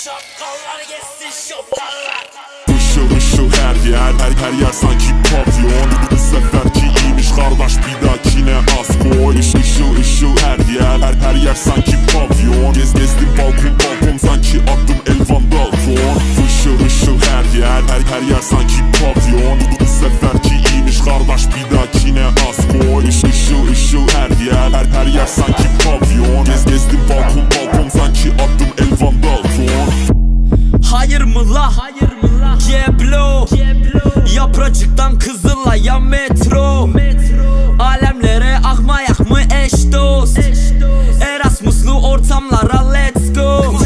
Şapkalar geçsin şapkalar. Işıl ışıl her yer sanki pavyon. Bu seferki iyiymiş kardeş, bir dahakine az koy. Işıl ışıl her yer sanki pavyon. Gezdim balkon sanki attım Elvan Dalton. Işıl ışıl her yer sanki pavyon. Bu seferki iyiymiş kardeş, bir dahakine az koy. Işıl her yer sanki pavyon. Gezdim balkon sanki attım Elvan Dalton. Hayır mı la? Geblo Yapracıktan Kızılay'a metro. Alemlere akmayak mı eş dost? Erasmus'lu ortamlara let's go.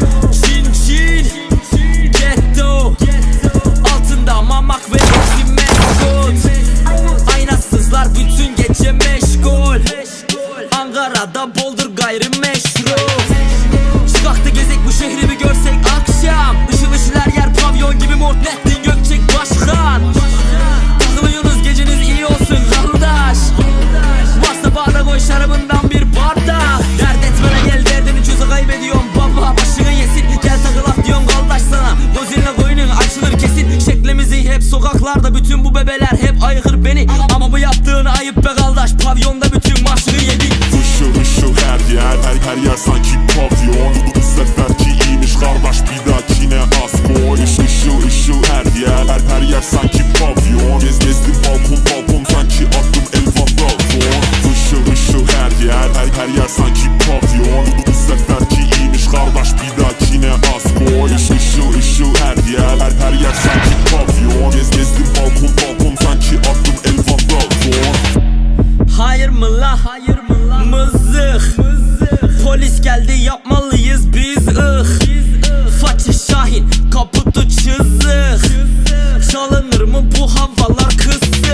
Çin Ghetto altında mamak ve eşli meskot. Aynasızlar bütün gece meşgul. Ankara'da boldur gayrimeşru. Çıkaktı gezek bu şehri bir görsek akşam. Işıl her yer pavyon gibi Mortnettin Gökçek Başkan. Takılıyorsunuz geceniz iyi olsun kardeş. Varsa bağda koy şarabından bir bardak. Dert etmene gel derdini çözü kaybediyorum baba. Başını yesin gel takılak diyorum kardeş sana. Gözünle koyunun açılır kesin. Şeklimizi hep sokaklarda bütün bu bebeler hep ayıkır beni. Ama bu yaptığını ayıp be kardeş. Pavyonda bütün maçını yedik. Işıl her yer sanki pavyon. Bu seferki iyiymiş kardeş, bir dahakine az koy. Işıl her yer sanki pavyon. Gezdim balkon sanki attım Elvan Dalton. Işıl her yer sanki pavyon. Bu seferki iyiymiş kardeş, bir dahakine az koy. Işıl her yer sanki pavyon. Gezdim balkon sanki attım Elvan Dalton. Hayır mı la? Mızık polis geldi yapmalıyız biz Fatih Şahin kaputu çizik. Çalınır mı bu havalar kısık?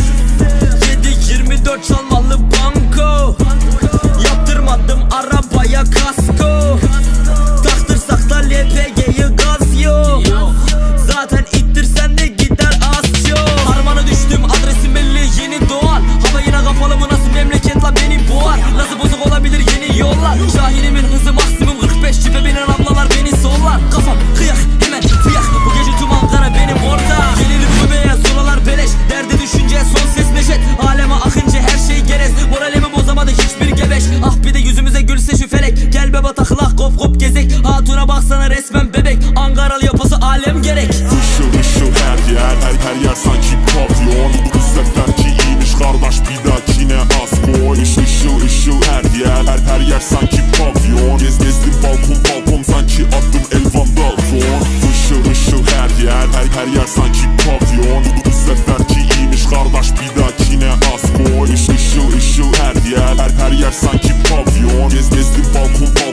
7-24 çalmalı banko. Yaptırmadım arabaya kasko. Taktırsak da LPG'yi gaz yok. Zaten ittirsen de gider az çok. Harmana düştüm adresim belli yeni doğan. Hava yine kapalı mı nasıl memleket la beni boğar. Nasıl bozuk olabilir yeni yollar. Şahinimin hızı maksimum 45 çipe binen ablalar beni sollar. Kafam kıyak hemen fıyak. Bu gece tüm Ankara benim orta. Gelirim bu beyaz solalar beleş. Derdi düşünce son ses neşet. Aleme akınca her şey gerez. Moralimi bozamadı hiçbir gebeş. Ah bir de yüzümüze gülse şu felek. Gel be bataklık kop gezek. Hatuna baksana resmen bebek. Ankaralı yapısı alem gerek. Işıl her yer sanki pavyon. Bu seferki iyiymiş kardeş, bir dahakine az koy. Işıl her yer sanki pavyon. Gezdim balkon sanki attım Elvan Dalton. Işıl her yer sanki pavyon. Bu seferki iyiymiş kardeş, bir dahakine az koy. Işıl her yer sanki pavyon. Gezdim balkon